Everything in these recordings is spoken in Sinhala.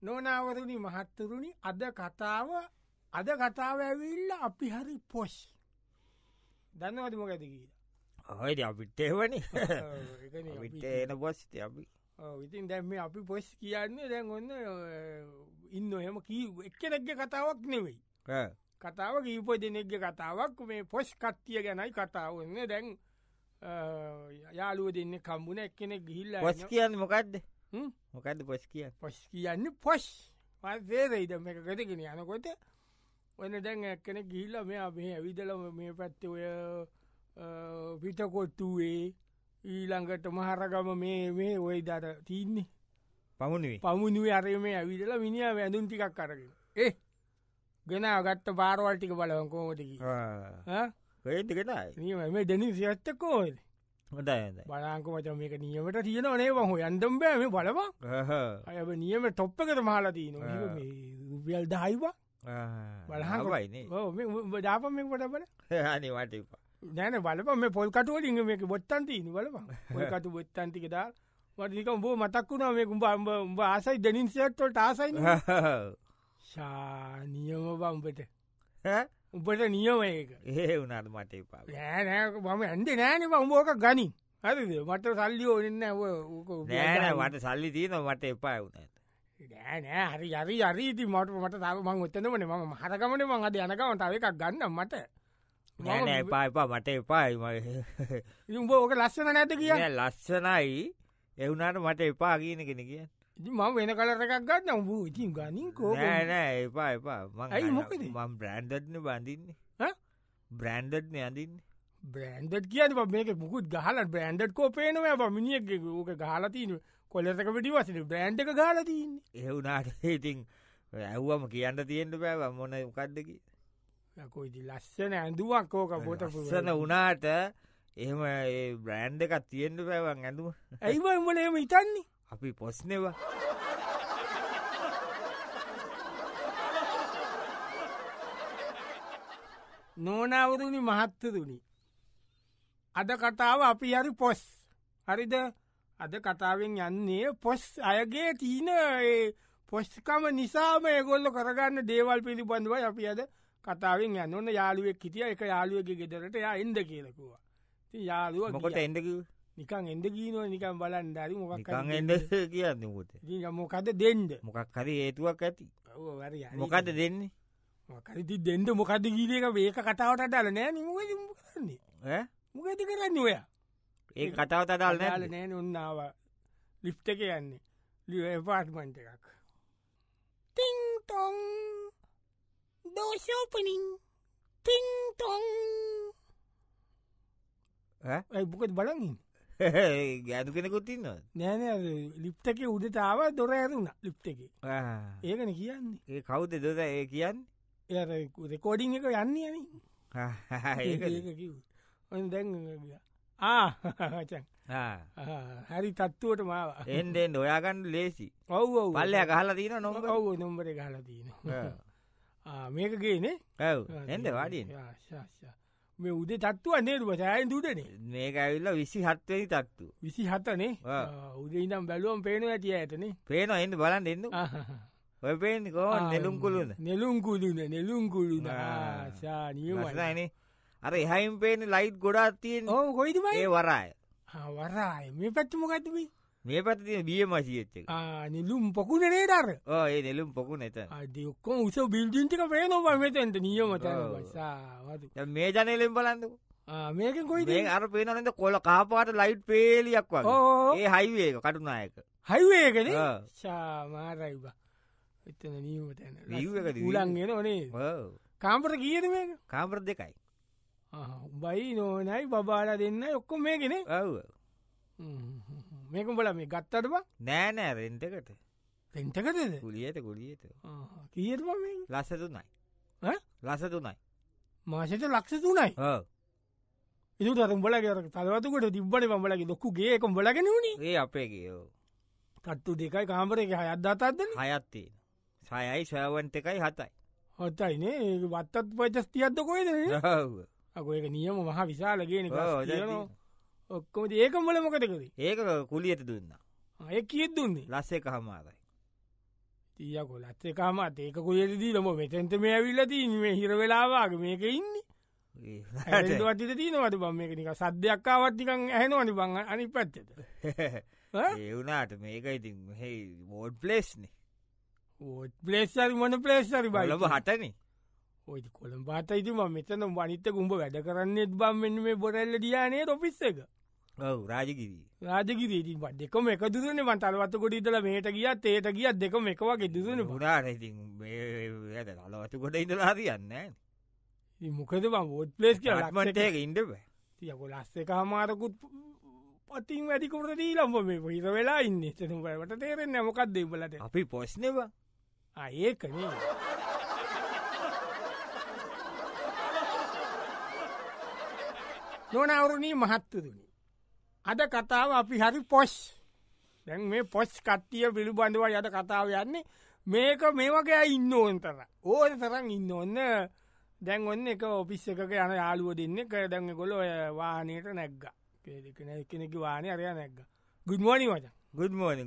නොනවරුණි මහත්තරුණි අද කතාව ඇවිල්ල අපි හරි පොස් දන්නවද මොකද කියලා ඔයද අපිට එවනි විට එන පොස්ට අපි ඉතින් දැම් මේ අපි පොස් කියන්නේ දැන් ඔන්න ඉන්න එහෙම එක්කෙනෙක්ග කතාවක් නෙවෙයි කතාව කීප දෙනෙක්ග කතාවක් මේ පොස් කට්ටිය ගැනයි කතාවන්න දැන් යාලුව දෙන්න කම්බුණ එක්කෙනෙක් ගිහිල්ල පොස් කියන්න මොකක්ද මොකක්ද පොස් කිය පොස් කියන්න පොස් වේරයිද මේක ගතගෙන යනකොට ඔන්න දැන් එක්කෙනෙ ගිහිල්ල මේ මේ ඇවිදලම මේ පැත්ත ඔය පිටකොට්ටුවේ ඊළඟට මහරගම මේ ඔය දර තින්නේ පමුණුවේ අරය මේ ඇවිදල මිනිිය වැඳුන් ටිකක් කරගෙන ගෙන ගත්ත පාරවල්ටික බලවන් කෝමටකි මේ දෙනි සියත්තකෝද හොඳ බලාංක මච මේක නියමට තියෙන නේ හෝ යන්දම් බෑ මේ බලවා අය නියම තොප්ප කර මහලා තියන රුපියල් දහයිවා බලහයි ජාපම මේ කොට බල අනිවාට දැන බලප මේ පොල්කටුවලින් මේක බොත්තන්තින බලප පොල්කටු බොත්තන්තික දා වටික බෝ මතක් වුණා මේ උඹ උඹ ආසයි දෙනින් සේට්ටොල්ට ආසයි නියම බම්පට උඹට නියම ඒක ඒ වුණට මට එපා මම ඇන්ඩ නෑන උඹෝක ගනින් හරිද මට සල්ලි ඕන්න නෑන මට සල්ලි තියන මට එපා වුණට නෑ හරි අරි අරීති මට මට තාව මං ඔත්තනවන ම හරකමන මං අද යනකම තව එකක් ගන්න මට නෑන එපා එපා මට එපායි උඹ ඕක ලස්සන නැත කිය ලස්සනයි එවුනාට මට එපා කියන කෙන කිය මම වෙන කලර එකක් ගන්න උඹ ඉතින් ගනින් කෝ නෑ එපා එපා මං බ්‍රන්්ඩත්න බඳන්නේ බ්‍රන්්ඩත්න අඳන්න බ්‍රන්ඩ් කියන මේක මුකුත් ගහල බ්‍රන්ඩ් කෝ පේනව මිනිියක් ඕක ගහලතින කොලෙතක පිටි වසන බ්‍රන්් එක ගාලතින්න එවුනාට ඉතින් ඇව්වම කියන්න තියෙන්ට බෑව මොන කද්දකි කොයිති ලස්සන ඇඳුවක් කෝක බොට සන වනාට එහෙම බ්‍රන්් එකත් තියෙන්ට පැවන් ඇඳුව ඇයිව උඹල එම ඉතන්නේ අපි පොස්නවා නෝනවරුණි මහත්තරුණි අද කතාව අපි හරි පොස් හරිද අද කතාවෙන් යන්නේ පොස් අයගේ තිීන පොස්්කම නිසාම ගොල්ල කරගන්න දේවල් පිළිබඳවයි අපි අද කතාවෙන් යන්න ඔන්න යාළුවෙක් හිටිය එක යාළුවගේ ගෙදරට යා එන්ද කියලකුවා යාළුව මොකට එඩක නිකන් එන්ද ගීනුව නිකන් බලන් දරි මොකක් එඩ කියන්නකොට මොකද දෙන්ඩ මොකක් හරි ඒතුවක් ඇති මොකද දෙන්නේ මොකරති දෙන්ඩ මොකද ගීලක ඒක කතාවට අදාල නෑ නිමන්නේ මොකද කරන්න ඔය ඒ කතාවත් අදාල් ල නෑන උන්නාව ලිප්ට එක යන්නේ ලිය පාර්ට්මන්ට එකක් තිං ටොං දෝෂෝපනින් තිං ටොං ඇයිපුකත් බලගින් ගැදු කෙනෙකුත් ඉන්න නෑන ලිප්ටක උඩටාව දොර ඇරුණ ලිප්ට එක ඒකන කියන්නේ ඒ කවුද දොද ඒ කියන්න රෙකෝඩිං එක යන්න යන දැන් ආචන් හරි තත්තුවට මාව එන්ඩෙන් ඔයාගන්න ලේසි ඔව් පල්ලය ගහල තින නො ඔව නොම්බර ගහල තින මේකගේනේ ඇව් එන්ඩ වාඩියෙන් මේ උදේ තත්තුව නේරුව සෑයන් දුටනේ මේක ඇවිල්ල 27 තත්තු 27නේ උදේ ඉනම් බැලුවම් පේන ඇතිය ඇතනේ පේන එන්න බලන් දෙන්න ඔය පේෙන් කෝ නෙලුම්කුළුද නෙලුම්කුළුන නියමයිනේ අර එහයිම් පේන ලයිට් ගොඩාත් තියෙන් ඕ කොයිද ඒ වරාය වරාය මේ පැත්තුමකත්තුමයි මේ පත්තිය බිය මසිච්ච නිලුම් පොකුණ නේදර ඒ නෙලුම් පොකු නැත අදක්කො උස බිල්ජින්ටික පේනවා මෙතැන්ට නියමත මේ ජනලෙම් බලන්නක මේක කොයි අර පේනනද කොල කාපාට ලයිට් පේලියක් වගේ ඒ හයිවේ කටුනායක හයිවේකන ශාමාරයිබ එතන නීමතැන උලන්ගෙන ඕනේ කාම්පට කියද මේක කාම්පර දෙකයි බයි නෝනයි බබාල දෙන්න ඔක්කො මේගෙන ඔව මේක බල මේ ගත්තට බා නෑනෑ රෙන්ටකට රෙන්ටකටද කුලියට කුලියට කියට ලස්ස තුනයි ලස තුනයි මාසට ලක්ෂ තුනයි ඉතු අර උඹලගේ තලවතුකට තිබ්බට පම්බලගේ දොක්කුගේ එකම් බලගෙන වුණේ ඒ අපේගේ කත්තු දෙකයි කාමර එක හයත් දතත්ද හයත්තේ සයයි සෑවන්ට එකයි හතයි හොත්තයිනේ වත්තත් පචස් තියද්ද කොයිද අක ඒක නියම මහ විශාලගෙන ඔක්කොම ඒකම් බල මොකටකද ඒක කුලියට දුන්න ඒ කියත් දුන්නේ ලස්ස එක හමාරයි තියකො ලත්තකාමත් ඒක කොයේදී ලම මෙතැන්ත මේ ඇවිල්ලති මේ හිර වෙලාවාගේ මේක ඉන්නේ වටිට තියනවට බම් මේක නික සද්‍යයක්කාවත්තිකන් ඇහෙනවනි බං අනි පැත්තද ඒවුනාට මේක ඉතින් මෝඩ් පලේස්නේ ඕත් පලේස්සරි මන පලේස්සරි බලබ හටන ඔයි කොළම් පාත ඉතිම මෙතන වනිත ගුම්ඹ වැඩ කරන්නෙත් බම් මෙන්න මේ බොරල්ල දියානේ ඔපිස්ස එක රාජගිරී රාජගිරී පත් දෙකම එක දුරන මන්තලවත්ත කොට ඉදල මේට ගියත් ඒට ගියත් දෙකම එක වගේ දුරන පුරාට ඉතින් අලවතු කොට ඉඳලා තියන්න මොකද බං ෝට් පලේස් කිය ලක්මටක ඉඩ තියකො ලස්ස එක හමාරකුත් පතින් වැඩිකුට දීලම්ම මේ හිර වෙලා ඉන්න ට තේරෙන්න මොකක් දෙබලට අපි පොස්්නවා ඒකනේ නොනවරුණී මහත්තතුනි අද කතාව අපි හරි පොස් දැන් මේ පොස් කට්ටිය පිළිබඳව යද කතාව යන්නේ මේක මේ වගේ ඉන්න ඕන්තර ඕන තරන් ඉන්න ඔන්න දැන් ඔන්න එක ඔපිස් එකක යන යාලුව දෙන්න කර දැන් ගොල වානයට නැග්ග කෙනෙක වානය අරය නැග්ග ගුඩ්මෝනි වච ගුඩ්මෝනි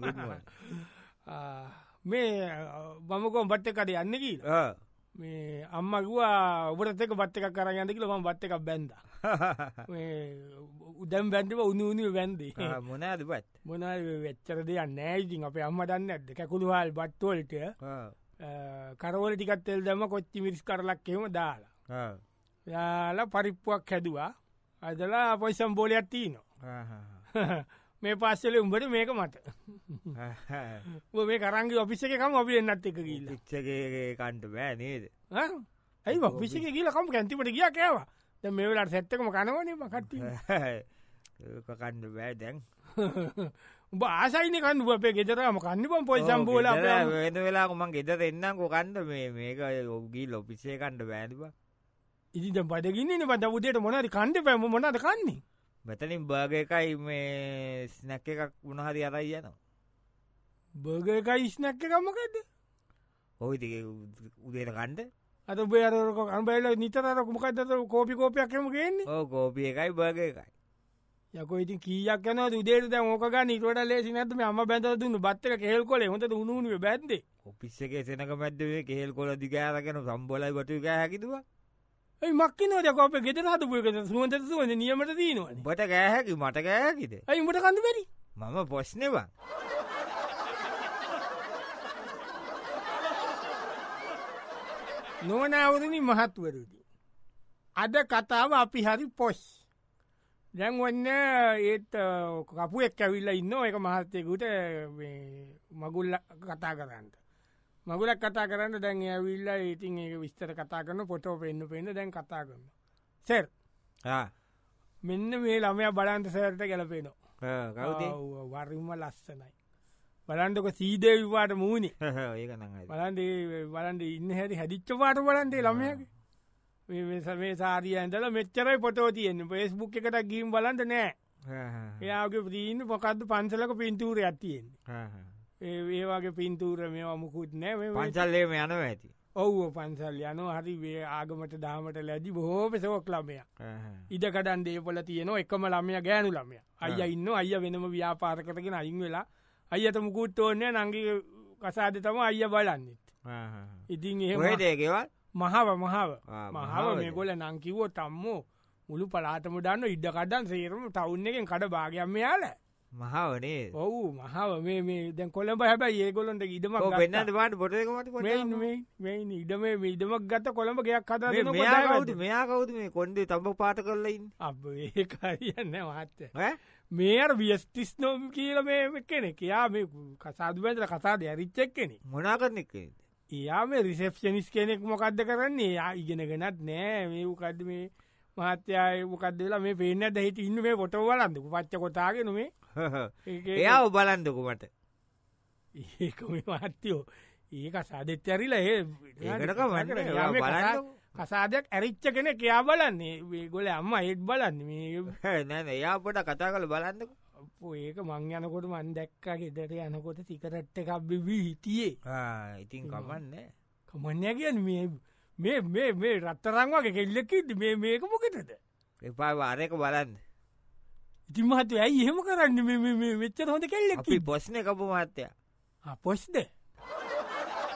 මේ බමකොම් බට්ට කට යන්න කීල මේ අම්මගවා ඔබට එක බට්ට එකක් කර යන්නකිල ම බට්ට එකක් බැන්ද උදැම් බැන්ටිව උුණු වැන්දේ මොනාද පත් මොන වෙච්චර දෙයක් නෑයිතින් අප අම්ම දන්න ඇද කැකුළුහල් බට්ටෝල්ට කරවල ටිකත් තෙල් දම කොච්චි මිරිස් කරලක් එහෙම දාලා යාලා පරිප්පුවක් හැදවා අදලා පොයිසම් බෝලයක් තියනවා මේ පස්සල උඹට මේක මට මේ කරංගි ඔපිස්ස එකකම අපි එන්නත් එක කියල්ල ච්චගේ කණ්ඩ බෑ නේද ඇයි පිසික කියලකම කැන්තිමට කිය කෑවා ද මේ වෙලට සැත්තකම කනවන කට කණ්ඩ බෑ දැන් උඹ ආසයින කන්ඩුව අපේ ගෙතරම කන්නපම් පොයි සම්බෝල වෙන වෙලාකුමන් ගෙතර එන්නකෝ කණ්ඩ මේක ඔගී ලොපිසේ කණ්ඩ බෑතිබ ඉතිට බඩගින්න බද උදේට මොනද කණ්ඩ පැම මොනද කන්නේ මෙතනින් බර්ග එකයි මේ ස්නැක්ක එකක් වුණහරි අරයි යනවා බර්ග එකයි ස්නැක්ක එකමකද හොයිති උදේට කණ්ඩ අත බේරක අම්බයිල නිතරකුමකක්ද කෝපි කෝපයක් කම ගන්නේ කෝපිය එකයි බර්ග එකයි යක ඉති කියක් යන උදේට ඕක නිට ලේසි නැතම අම බැඳ දුන්න බත්තක කෙල් කොල හොට උුණුව බැද්ද ඔපිස්සක සෙනක මැද්දේ කෙල් කොල දිගාරගෙන සම්බොලයි බට හැකිතුවා ඒ මක්කිනෝද කොප ගෙත හතුපුයක සුවන්ත සුවද නියමට දීනවා බට ගෑහැකි මට ගෑකිද ඇයි මට කඳ බැරි මම පොස්්නවා නොවනවරණි මහත්වරදි අද කතාව අපි හරි පොස් දැන් වන්න ඒත් කපු එක් ඇවිල්ල ඉන්න එක මහත්තයකුට මගුල්ල කතා කරන්නට මගුලක් කතා කරන්න දැන් ඇවිල්ල ඉතින් ඒ විස්තර කතා කරන පොටෝ පෙන්න්න පෙන්න්න දැන් කතා කරන්න සෙර් මෙන්න මේ ළමය බලන්ට සෑරට ගැලපේනවා වරිම ලස්සනයි බලන්ටක සීදේ විවාට මූුණේ බලන්ඩ ඉන්න හැරි හැදිච්ච පාට බලන්ටේ ළමයගේ මේ සාරිය ඇඳල මෙච්චරයි පොටෝ තියෙන්න්න පේස්බුක් එකට ගීම් බලන්ට නෑ එයාගේ ප්‍රීන්න පොකක්ද පන්සලක පින්තූර ඇතියෙන් ඒවාගේ පින්තූර මේ මුකුත් නෑ පංචල්ලේම යනව ඇති ඔව්ව පන්සල් යන හරි වේ ආගමට දාමට ලැදි බොහෝ පෙසවක් ළමය ඉඩකඩන් දේපල තියන එකම ළමය ගෑනු ළමය අය ඉන්න අය වෙනම ව්‍යාපාර කරගෙන අයින් වෙලා අයියට මුකුත් ඕන්නෑ නංගි කසාද තම අය බලන්නෙත් ඉතින් ඒකේවල් මහාව මහාව මේ ගොල නංකිවෝ තම්මෝ මුළු පලාතම දන්න ඉඩකඩන් සේරම තවුන්න එකෙන් කඩ භාගයක්ම යාල මහාවනේ ඔවු මහාව මේ දැන් කොළඹ හැබැයි ඒගොලොන්ට ඉඩමක් පෙන්න්නට වාට පොටකමට ඉඩම ඉඩමක් ගත කොළඹ ගයක් කත මෙයා කවුද මේ කොන්්ඩේ තඹ පාට කරලයින් අප ඒ කාරයන්න මහත්ත මේර වියස්තිස් නොම් කියල මේ කෙනෙක් යා මේ කසාදු බැදල කසාද ඇරිච්චක් කෙනෙ මොනාකරනෙක් එයා මේ රිසප්ෂනිස් කෙනෙක් මොකක්ද කරන්නේ යා ඉගෙනගෙනත් නෑ මේ උකක්ද මේ මහත්‍යය මොකක්දලා මේ පේනට හිට ඉන්න මේ පොටෝ බලන්දක පච්ච කොතාගෙන මේ එයා බලන්දකුමට ඒක මේ මහත්තයෝ ඒක සාධෙත් ඇරිල කසාදයක් ඇරිච්ච කෙන කයා බලන්නේ ගොල අම්ම ඒත් බලන්න මේ නැන එයාපොට කතා කළ බලන්නක ඒක මං යනකොට මන් දැක්කා ගෙදට යනකොට තිකරට්ට එකක් බිවී හිටියේ ඉතින් කමන්න කමන්න කියන්න මේ රත්තරං වගේ කෙල්ලෙක්කිද මේක මොකෙටද එපා වාරයක බලන්න ඉති මහතු ඇයි එහෙම කරන්න වෙච්චර හොඳ කෙල්ලෙක් පොස්්න කපු මහත්තය පොස්්ද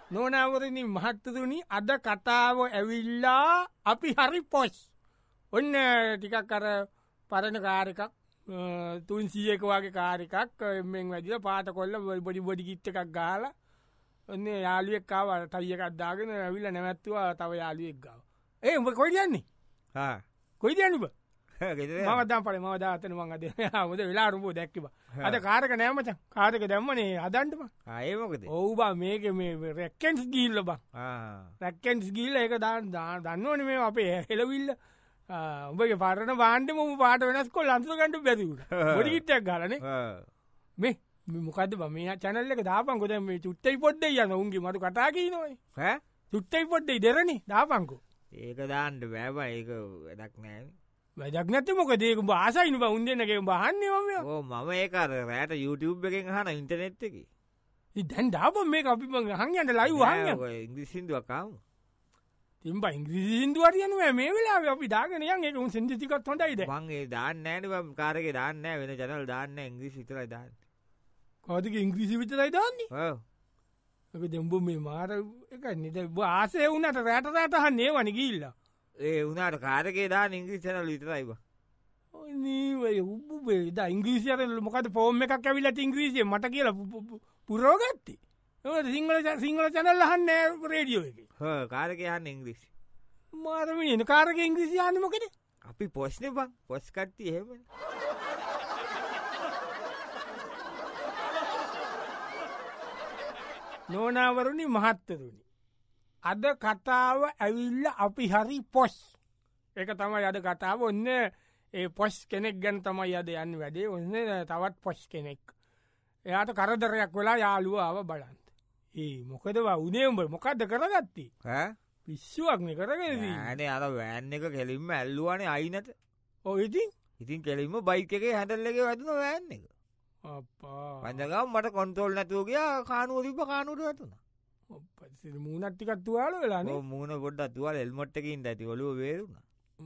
නොනවරණි මහත්තතුනි අද කතාව ඇවිල්ලා අපි හරි පොස් ඔන්න ටිකක් අර පරණ කාරකක් 300ක වගේ කාරකක් මෙන් වැදිල පාට කොල්ල බොඩි බොඩි කිට් එකක් ගාල ඔන්න යාළුවෙක් කාව ටයි එකක් දාගෙන ඇවිල්ලා නැවැත්තුවා තව යාළුවෙක් ගාව උඹ කොයිද යන්නේ කොයිද යන්නේ උඹ මම දැන් පළේ මම දාතන මං අද මොකද වෙලා අරුඹෝ දැක්කේ බා අද කාරක නෑ මචං කාරක දැම්මනේ හදන්න බා ඒ මොකද ඔව් බා මේකේ මේ රැක්කන්ස් ගිහිල්ලා බා රැක්කන්ස් ගිහිල්ලා ඒක දන්නවනේ මේ අපේ හෙලවිල්ල උඹගේ පාරන බාණ්ඩෙම උඹ පාට වෙනස් කොල්ල අන්තර ගන්න බැරි වුණා බොඩි කිට්ටයක් ගාලානේ මේ මොකද්ද බා මේ channel එක දාපන්කෝ දැන් මේ චුට්ටයි පොඩ්ඩයි යන උන්ගේ මට කතා කියනෝනේ ඈ චුට්ටයි පොඩ්ඩයි දෙරනේ දාපන්කෝ ඒක දාන්න බෑ බා ඒක වැඩක් නෑනේ වැඩක් නැති මොකද ඒක උඹ ආසයිනේ බා උන් දෙන්නගේ උඹ අහන්නේ මම ඕ මම ඒක අර රැට YouTube එකෙන් අහන ඉන්ටර්නෙට් එකේ ඉතින් දැන් දාපන් මේක අපි මං අහන් යන්න ලයිව් අහන් යන්න ඔය ඉංග්‍රීසි හින්දුවක් ආවම ඉතින් බා ඉංග්‍රීසි හින්දුව හරියන්නේ මේ වෙලාවේ අපි දාගෙන යන් ඒක උන් සෙන්ඩි ටිකක් හොඳයිද මං ඒ දාන්නේ නෑනේ මම කාර් එකේ දාන්නේ නෑ වෙන channel දාන්නේ නෑ ඉංග්‍රීසි විතරයි දාන්නේ කොහොමද ඉංග්‍රීසි විතරයි දාන්නේ ඔව් ඒක දැන් උඹ මේ මාර එකනේ දැන් උඹ ආසේ වුණාට රැට අහන්නේ ඒවනේ ගිහිල්ලා ඒ උනාට කාරකේ දාන ඉංග්‍රීසි channel විතරයි බා. ඔනී වේ උබ්බේ දා ඉංග්‍රීසි අර මොකද ෆෝම් එකක් ඇවිල්ලා ති ඉංග්‍රීසියෙන් මට කියලා පුරවගත්තේ. ඒක සිංහල channel අහන්නේ රේඩියෝ එකේ. හා කාරකේ අහන්නේ ඉංග්‍රීසි. මාර මිනිහ කාරකේ ඉංග්‍රීසි අහන්නේ මොකද? අපි පොස්නේ බං. පොස් කට්ටිය එහෙමනේ. නෝනාවරුනි මහත්තරුනි අද කතාව ඇවිල්ල අපි හරි පොස් ඒක තමයි අද කතාව ඔන්න ඒ පොස් කෙනෙක් ගැන තමයි අද යන්න වැඩේ ඔන්න තවත් පොස් කෙනෙක් එයාට කරදරයක් වෙලා යාළුවාව බලන්න ඒ මොකදවා උනේඹ මොකක්ද කරගත්තේ පිස්සුවක්නේ කරගෙන නේ අර වෑන් එක කෙලින්ම ඇල්ලුවානේ අයිනට ඔය ඉතින් කෙලින්ම බයික් එකේ හැන්ඩල් එකේ වැදුණා වෑන් එක අප්පා වන්දගම් මට කන්ට්‍රෝල් නැතුව ගියා කානුව තිබ්බ කානුවට වැටුණා මූනත් ටිකක් තුවාල වෙලානේ මූන ගොඩක් තුවාල හෙල්මට් එකකින් ඉඳ ඇති ඔළුව වේරුණා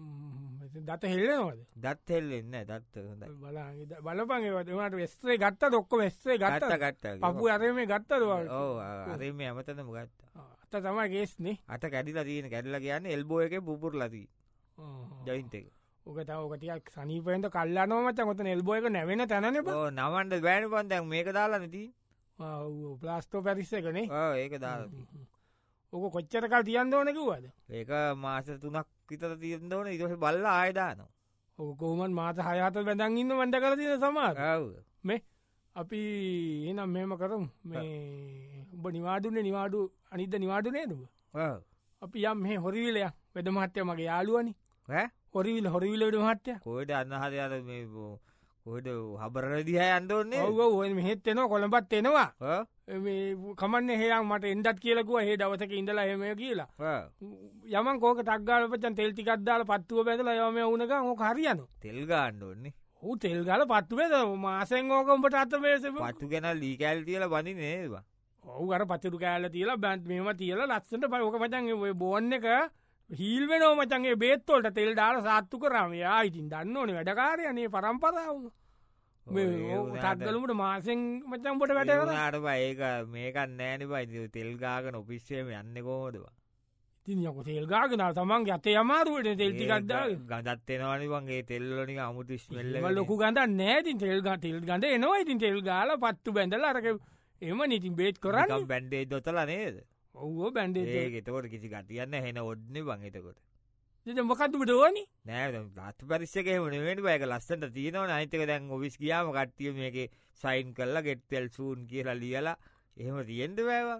දත හෙල්ලෙනවද දත් හෙල්ලෙන්නේ නැහැ දත් හොඳයි බලපන් ඒවත් උනාට වෙස්ට්‍රේ ගත්තද ඔක්කොම වෙස්ට්‍රේ ගත්තා පපු අරෙමේ ගත්තද ඔව් අරෙමේ හැමතැනම ගත්තා අත තමයි කේස්නේ අත කැඩිලා තියෙන කැඩිලා කියන්නේ එල්බෝ එකේ පුපුරලා තියෙන ජොයින්ට් එක ඔක තව ඔක ටිකක් සනීපෙන්ද කල්ලානවා මචං ඔතන එල්බෝ එක නැවෙන තැනනේ බා ඔව් නවන්න බෑනේ බං දැන් මේක දාලානේ තියෙන්නේ ප්ලාස්ටෝ පැරිස් එකනේ ඒක දාලා ඕක කොච්චර කල් තියන්න ඕන කිව්වද ඒක මාස 3ක් විතර තියන්න ඕන ඊට පස්සේ බල්ලා ආයෙ දානවා ඕක කොහොමද මාස 6-7 බඳන් ඉන්න මන් දැකලා තියෙන සමහර ඔව් මේ අපි එහෙනම් මෙහෙම කරමු මේ උඹ නිවාඩුනේ නිවාඩු අනිද්දා නිවාඩු නේද උඹ ඔව් අපි යම් මෙහෙ හොරිවිල වෙද මහත්තයා මගේ යාළුවනේ ඈ හොරිවිල වෙද මහත්තයා කොහෙද අන්නහරි අර මේ කොහෙද හබරන දිහා යන්න ඕනේ ඔව් ඔව් ඔය මෙහෙත් එනවා කොළඹත් එනවා මේ කමන්නේ හේයන් මට එන්නත් කියලා කිව්වා හේ දවසක ඉඳලා එහෙම කියලා යමන් කෝක ටක් ගාලා පච්චන් තෙල් ටිකක් දාලා පත්තුව බැදලා යම මේ වුණ ගමන් ඕක හරියනවා තෙල් ගන්න ඕනේ ඔව් තෙල් ගාලා පත්තු බැද මාසෙන් ඕක උඹට අත මේසෙ පත්තු ගැන ලී කෑලි තියලා බඳින්නේ නේද බා ඔව් අර පත්තු කෑල්ල තියලා මෙහෙම තියලා ලස්සනට ඕක මචං ඔය බෝන් එක හීල් වෙනවා මචං ඒ බේත් වලට තෙල් දාලා සාත්තු කරාම යා ඉතින් දන්න ඕනේ වැඩකාරයනේ පරම්පරාව මේ ටක්ගලුමට මාසෙන් මචං උඹට වැඩ කරාට බා ඒක මේකක් නෑනේ බා ඉතින් තෙල් ගාගෙන ඔෆිස් එකේම යන්නේ කොහොමද බා ඉතින් යකෝ තෙල් ගාගෙන තමන්ගේ අතේ අමාරුවට තෙල් ටිකක් දාගෙන ගඳත් එනවනේ බං ඒ තෙල් වල නිකන් අමුතු ස්මෙල් එක ලොකු ගඳක් නෑ ඉතින් තෙල් ගඳ එනවා ඉතින් තෙල් ගාලා පත්තු බැඳලා අරක එහෙමනේ ඉතින් බේත් කරන්නේ නිකන් බැන්ඩේජ් දොතලා නේද ඔව් ඔව් බැන්ඩේජ් ඒක ඒතකොට කිසි ගතියක් නෑ හෙන ඔඩ්නේ බං ඒතකොට ඉතින් මොකද්ද උඹට ඕනේ නෑ දැන් ලාස්ට් පරිස් එකේ එහෙම නෙවෙයි බා ඒක ලස්සනට තියෙනවනේ අනිත් එක දැන් ඔෆිස් ගියාම කට්ටිය මේකේ සයින් කරලා get well soon කියලා ලියලා එහෙම තියෙන්න බෑවා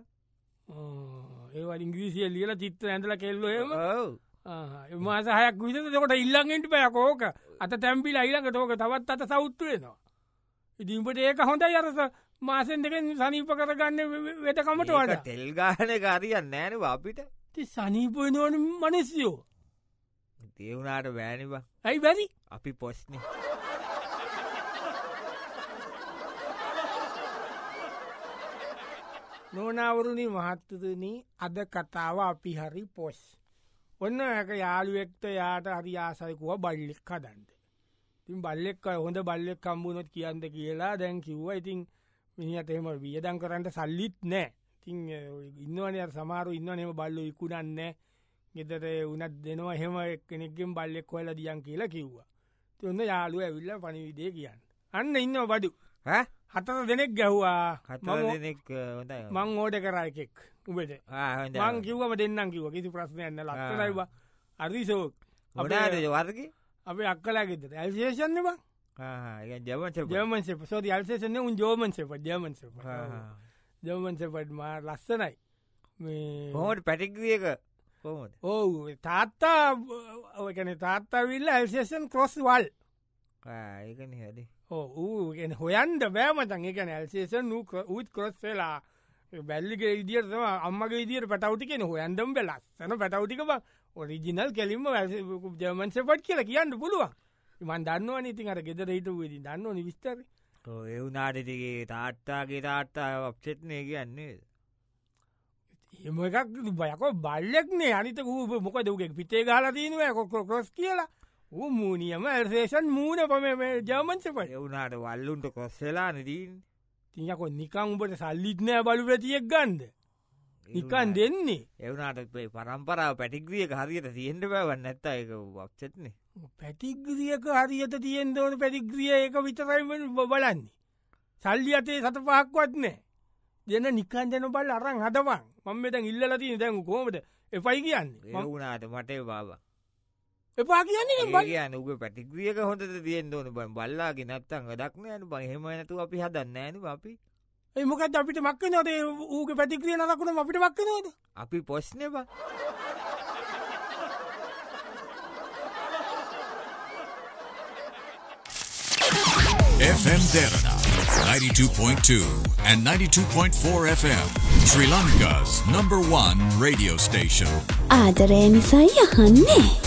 ඒ වල ඉංග්‍රීසියෙන් ලියලා චිත්‍ර ඇඳලා කෙල්ලෝ එහෙම ඔව් මාස 6ක් විතර එතකොට ඉල්ලන් ඉන්න බෑ කෝක අත තැම්බිලා ඊළඟට ඕක තවත් අත සවුත්තු වෙනවා ඉතින් උඹට ඒක හොඳයි අර මාසෙන් දෙකෙන් සනීප කරගන්න වෙදකමට වඩා තෙල් ගාන එක හරියන්නේ නෑනේ බා අපිට ඉතින් සනීප වෙනවනේ මිනිස්සුયો ඒ වුණාට බෑනේ බා ඇයි බැරි අපි පොස්නේ නෝනාවරුනි මහත්තතුනි අද කතාව අපි හරි පොස් ඔන්න එක යාළුවෙක්ට යාට හරි ආසයි කිව්වා බල්ලෙක් හදන්න ඉතින් බල්ලෙක් හොඳ බල්ලෙක් හම්බුනොත් කියන්න කියලා දැන් කිව්වා ඉතින් මිනිහට එහෙම වියදම් කරන්න සල්ලිත් නැහැ ඉතින් ඉන්නවනේ සමහරු ඉන්නවනේ බල්ලෝ ඉක්ුණන්නේ ගෙදර උනත් දෙනවා එහෙම කෙනෙක්ගෙන් බල්ලෙක් හොයලා දියන් කියලා කිව්වා. ඉතින් ඔන්න යාළුවා ඇවිල්ලා පණිවිඩය කියන්න. අන්න ඉන්නව බඩු. ඈ 4 දෙනෙක් ගැහුවා. 4 දෙනෙක් හොඳයි. මං ඕඩර් කරා එකෙක් උඹට. හොඳයි. මං කිව්වම දෙන්නම් කිව්වා. කිසි ප්‍රශ්නයක් නැහැ. ලස්සනයි බා. හරිසෝක්. මොනවාද වර්ගේ? අපේ අක්කලා ගෙදර. ඇල්සේෂන් නේ බං. ඒ German shepherd. German shepherd. Sorry Alsatian නේ උන් German shepherd. German shepherd. German shepherd මා ලස්සනයි. මේ කොහොමද පැටිග්‍රී එක කොහොමද? ඔව් තාත්තා ඔය කියන්නේ තාත්තා විල්ලා ඇල්සේෂන් ක්‍රොස් වල්. ඒකනේ හරි. ඌ කියන්නේ හොයන්න බෑ මචං. ඒ කියන්නේ ඇල්සේෂන් ඌත් ක්‍රොස් වෙලා බැල්ලිගේ විදියට තමයි අම්මගේ විදියට පැටවු ටික එන හොයන්නම බෑ. ලස්සන පැටවු ටික බං. ඔරිජිනල් කෙලින්ම ජර්මන් ෂෙපර්ඩ් කියලා කියන්න පුළුවන්. මම දන්නවනේ ඉතින් අර ගෙදර හිටපු ඉතින් දන්නවනේ විස්තරේ. ඔව් ඒ උනාට ඉතින් තාත්තා අප්සෙට් නේ කියන්නේ. එහෙම එකක් බයකෝ බල්ලෙක් නේ අනිත ඌ මොකද ඌගේ පිටේ ගහලා තියෙනවා ක්‍රොස් කියලා. ඌ මූනියම ඇල්සේෂන් මූණ මේ ජර්මන් ෂෙපර්ඩ්. ඒ උනාට වල්ලුන්ට ක්‍රොස් වෙලානේ තියෙන්නේ. ඉතින් යකෝ නිකන් උඹට සල්ලිත් නෑ බලු පැටියෙක් ගන්නද? නිකන් දෙන්නේ. ඒ උනාට මේ පරම්පරාව පැටිග්‍රී එක හරියට තියෙන්න බෑ නැත්නම් ඒක අප්සෙට් නේ. පැටිග්‍රී එක හරියට තියෙන්න ඕන පැටිග්‍රී එක විතරයි බලන්නේ. සල්ලි අතේ 7-5ක්වත් නෑ. දෙන නිකන් දෙන බල්ල අරන් හදපන්. මම මේ දැන් ඉල්ලලා තියෙන දැන් කොහොමද එපයි කියන්නේ? ඒ උනාට මට ඒ බාබා. එපා කියන්නේ නේ බං. ඒ කියන්නේ උගේ පැටිග්‍රී එක හොඳට තියෙන්න ඕන බං. බල්ලාගේ නැත්තම් වැඩක් නෑ නේ බං. එහෙම නැතුව අපි හදන්නේ නෑ නේ අපි. ඒ මොකද අපිට මක් වෙනවද ඌගේ පැටිග්‍රී නරකුණම අපිට මක් වෙනවද? අපි පොස් නේ බං. FM Derana 92.2 and 92.4 FM, Sri Lanka's #1 radio station. ආදරය නිසායි අහන්නේ.